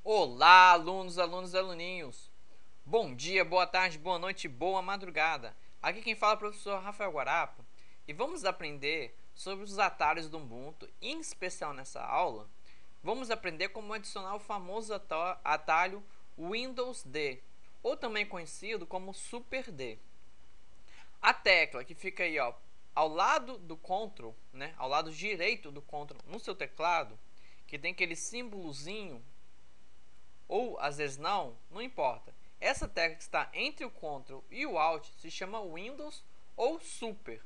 Olá, alunos, alunos e aluninhos. Bom dia, boa tarde, boa noite, boa madrugada. Aqui quem fala é o professor Rafael Guarapa e vamos aprender sobre os atalhos do Ubuntu. Em especial nessa aula, vamos aprender como adicionar o famoso atalho Windows D, ou também conhecido como Super D. A tecla que fica aí, ao lado do Ctrl, ao lado direito do Ctrl no seu teclado, que tem aquele símbolozinho, ou às vezes não importa. Essa tecla que está entre o Ctrl e o Alt se chama Windows ou Super.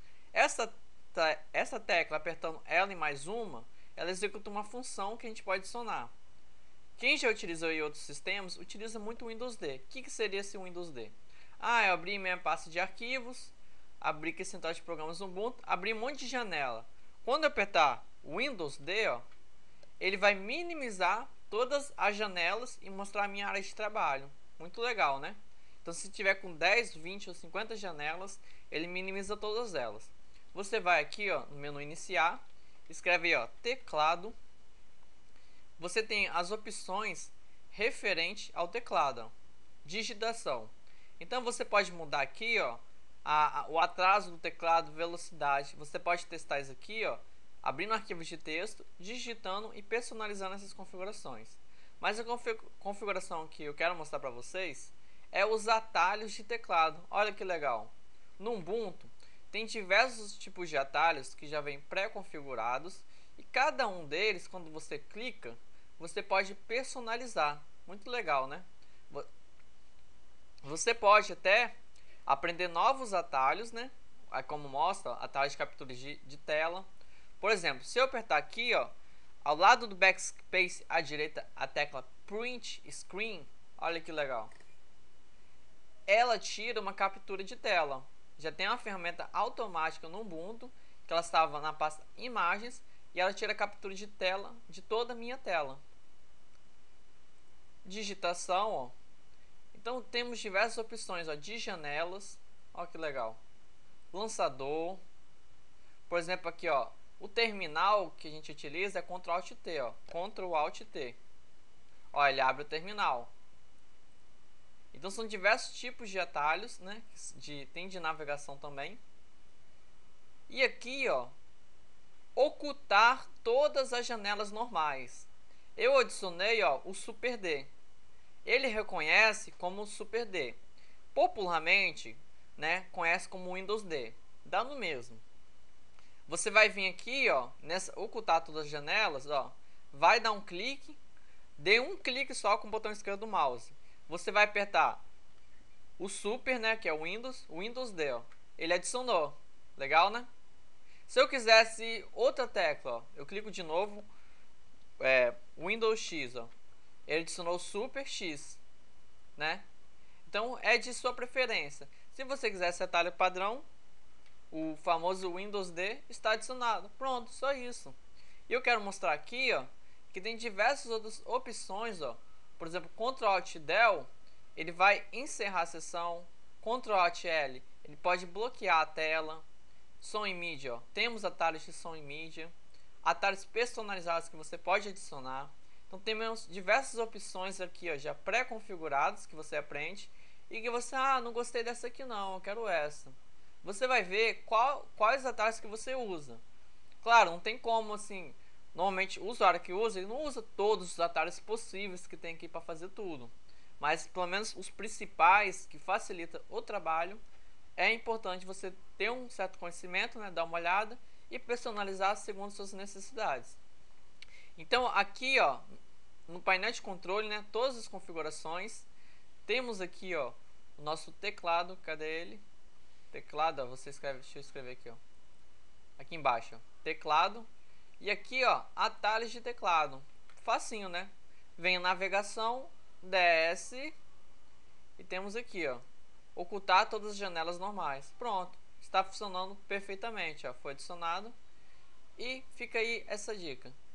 Essa tecla, apertando ela e mais uma, ela executa uma função que a gente pode adicionar. Quem já utilizou em outros sistemas utiliza muito o Windows D. O que seria esse Windows D? Eu abri minha pasta de arquivos, abri aqui central de programas no Ubuntu, abri um monte de janela. Quando eu apertar Windows D, ele vai minimizar todas as janelas e mostrar a minha área de trabalho. Muito legal, né? Então, se tiver com 10, 20 ou 50 janelas, ele minimiza todas elas. Você vai aqui, no menu iniciar, escreve aí, teclado. Você tem as opções referente ao teclado, digitação. Então, você pode mudar aqui, o atraso do teclado, velocidade. Você pode testar isso aqui, abrindo arquivos de texto, digitando e personalizando essas configurações. Mas a configuração que eu quero mostrar para vocês é os atalhos de teclado. Olha que legal! No Ubuntu tem diversos tipos de atalhos que já vêm pré-configurados e cada um deles, quando você clica, você pode personalizar. Muito legal, né? Você pode até aprender novos atalhos, né? Como mostra, atalhos de captura de tela. Por exemplo, se eu apertar aqui, ao lado do backspace à direita, a tecla Print Screen, olha que legal. Ela tira uma captura de tela. Já tem uma ferramenta automática no Ubuntu, que ela estava na pasta Imagens, e ela tira a captura de tela de toda a minha tela. Digitação, Então temos diversas opções, de janelas, olha que legal. Lançador, por exemplo aqui, o terminal que a gente utiliza é Ctrl Alt T, Ctrl Alt T. Ele abre o terminal. Então são diversos tipos de atalhos, né? Tem de navegação também. E aqui, ocultar todas as janelas normais. Eu adicionei, o Super D. Ele reconhece como Super D. Popularmente, conhece como Windows D. Dá no mesmo. Você vai vir aqui, nessa ocultar todas as janelas, vai dar um clique, dê um clique só com o botão esquerdo do mouse. Você vai apertar o Super, que é o Windows D, ele adicionou. Legal, né? Se eu quisesse outra tecla, eu clico de novo, Windows X, ele adicionou Super X, né? Então é de sua preferência. Se você quiser esse atalho padrão, o famoso Windows D está adicionado. Pronto, só isso. E eu quero mostrar aqui, que tem diversas outras opções, Por exemplo, Ctrl Alt Del, ele vai encerrar a sessão. Ctrl Alt L, ele pode bloquear a tela. Som e mídia, temos atalhos de som e mídia, atalhos personalizados que você pode adicionar. Então temos diversas opções aqui, já pré-configuradas que você aprende e que você, não gostei dessa aqui não, eu quero essa. Você vai ver quais atalhos que você usa. Claro, não tem como assim, normalmente o usuário que usa, ele não usa todos os atalhos possíveis que tem aqui para fazer tudo. Mas pelo menos os principais que facilitam o trabalho, é importante você ter um certo conhecimento, dar uma olhada e personalizar segundo suas necessidades. Então aqui, no painel de controle, todas as configurações. Temos aqui, o nosso teclado. Cadê ele? Teclado, você escreve, deixa eu escrever aqui, aqui embaixo, teclado. E aqui, atalhos de teclado. Facinho, né? Vem a navegação, desce e temos aqui, ocultar todas as janelas normais. Pronto, está funcionando perfeitamente, foi adicionado. E fica aí essa dica.